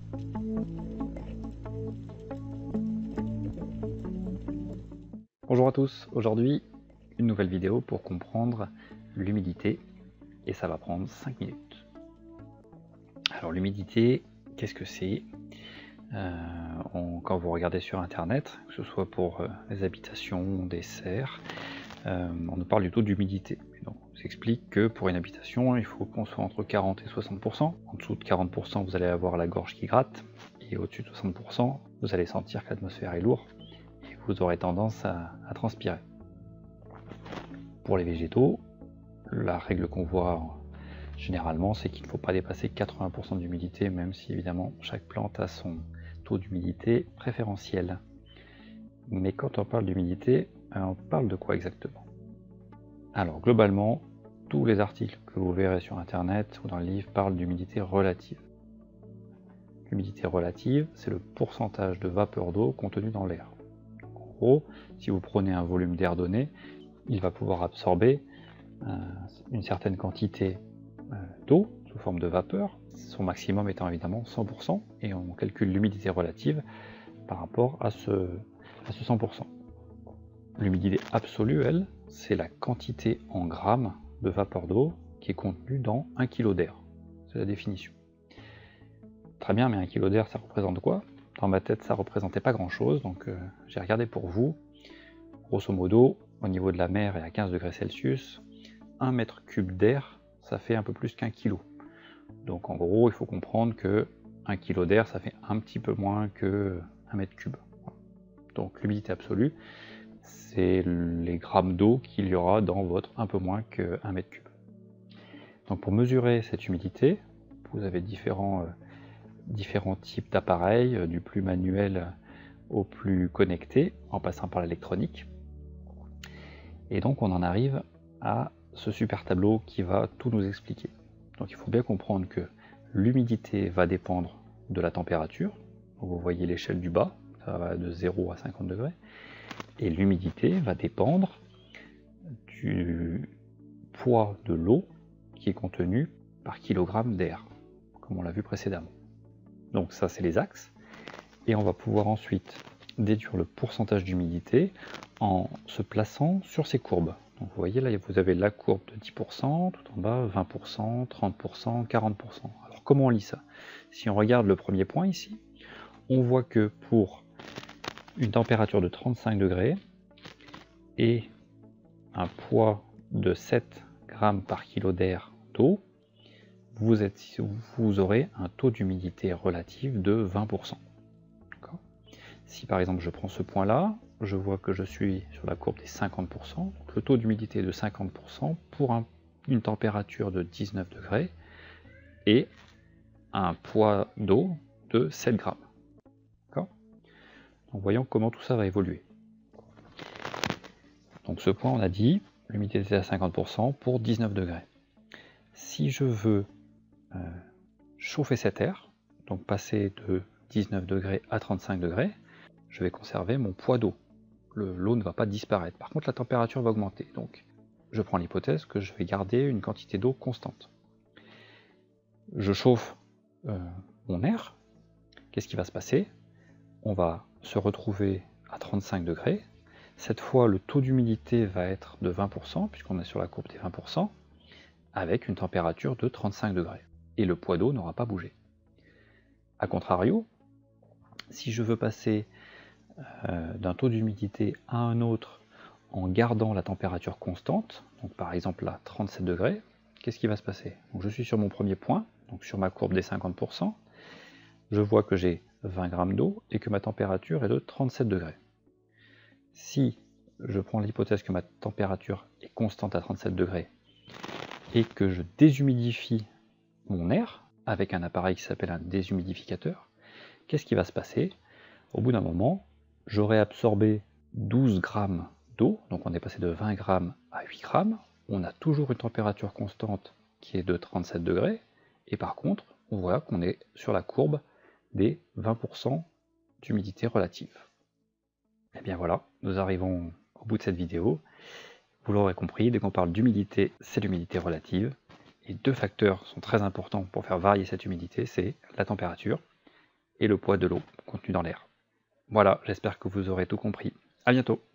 Bonjour à tous, aujourd'hui une nouvelle vidéo pour comprendre l'humidité et ça va prendre 5 minutes. Alors l'humidité, qu'est-ce que c'est? Quand vous regardez sur internet, que ce soit pour les habitations, des serres, on nous parle du taux d'humidité. On nous explique que pour une habitation, il faut qu'on soit entre 40 et 60%. En dessous de 40%, vous allez avoir la gorge qui gratte, et au-dessus de 60%, vous allez sentir que l'atmosphère est lourde. Vous aurez tendance à transpirer. Pour les végétaux, la règle qu'on voit généralement, c'est qu'il ne faut pas dépasser 80% d'humidité, même si évidemment chaque plante a son taux d'humidité préférentiel. Mais quand on parle d'humidité, on parle de quoi exactement? Alors globalement, tous les articles que vous verrez sur internet ou dans le livre parlent d'humidité relative. L'humidité relative, c'est le pourcentage de vapeur d'eau contenu dans l'air. Si vous prenez un volume d'air donné, il va pouvoir absorber une certaine quantité d'eau sous forme de vapeur, son maximum étant évidemment 100%, et on calcule l'humidité relative par rapport à ce 100%. L'humidité absolue, elle, c'est la quantité en grammes de vapeur d'eau qui est contenue dans 1 kg d'air. C'est la définition. Très bien, mais 1 kg d'air, ça représente quoi? Dans ma tête, ça représentait pas grand chose, donc j'ai regardé pour vous. Grosso modo, au niveau de la mer et à 15 degrés Celsius, 1 mètre cube d'air, ça fait un peu plus qu'1 kg. Donc en gros, il faut comprendre que 1 kg d'air, ça fait un petit peu moins que 1 mètre cube. Donc l'humidité absolue, c'est les grammes d'eau qu'il y aura dans votre un peu moins que 1 mètre cube. Donc pour mesurer cette humidité, vous avez différents types d'appareils, du plus manuel au plus connecté, en passant par l'électronique. Et donc on en arrive à ce super tableau qui va tout nous expliquer. Donc il faut bien comprendre que l'humidité va dépendre de la température. Donc, vous voyez l'échelle du bas, ça va de 0 à 50 degrés. Et l'humidité va dépendre du poids de l'eau qui est contenue par kilogramme d'air, comme on l'a vu précédemment. Donc ça, c'est les axes. Et on va pouvoir ensuite déduire le pourcentage d'humidité en se plaçant sur ces courbes. Donc vous voyez là, vous avez la courbe de 10%, tout en bas 20%, 30%, 40%. Alors comment on lit ça? Si on regarde le premier point ici, on voit que pour une température de 35 degrés et un poids de 7 grammes par kilo d'air d'eau, vous aurez un taux d'humidité relative de 20%. Si par exemple je prends ce point-là, je vois que je suis sur la courbe des 50%, donc le taux d'humidité est de 50% pour une température de 19 degrés et un poids d'eau de 7 grammes. Donc voyons comment tout ça va évoluer. Donc ce point, on a dit, l'humidité est à 50% pour 19 degrés. Si je veux chauffer cet air, donc passer de 19 degrés à 35 degrés, je vais conserver mon poids d'eau. L'eau ne va pas disparaître. Par contre, la température va augmenter. Donc, je prends l'hypothèse que je vais garder une quantité d'eau constante. Je chauffe mon air. Qu'est-ce qui va se passer? On va se retrouver à 35 degrés. Cette fois, le taux d'humidité va être de 20%, puisqu'on est sur la courbe des 20%, avec une température de 35 degrés. Et le poids d'eau n'aura pas bougé. A contrario, si je veux passer d'un taux d'humidité à un autre en gardant la température constante, donc par exemple à 37 degrés, qu'est-ce qui va se passer? Donc je suis sur mon premier point, donc sur ma courbe des 50%, je vois que j'ai 20 grammes d'eau et que ma température est de 37 degrés. Si je prends l'hypothèse que ma température est constante à 37 degrés et que je déshumidifie mon air avec un appareil qui s'appelle un déshumidificateur, qu'est-ce qui va se passer? Au bout d'un moment, j'aurai absorbé 12 grammes d'eau, donc on est passé de 20 grammes à 8 grammes, on a toujours une température constante qui est de 37 degrés, et par contre, on voit qu'on est sur la courbe des 20% d'humidité relative. Et bien voilà, nous arrivons au bout de cette vidéo. Vous l'aurez compris, dès qu'on parle d'humidité, c'est l'humidité relative, et deux facteurs sont très importants pour faire varier cette humidité, c'est la température et le poids de l'eau contenue dans l'air. Voilà, j'espère que vous aurez tout compris. À bientôt.